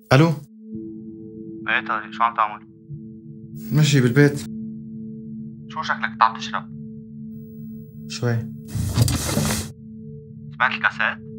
الو. ايه طارق، شو عم تعمل؟ ماشي بالبيت. شو شكلك انت عم تشرب؟ شوي. سمعت الكاسات؟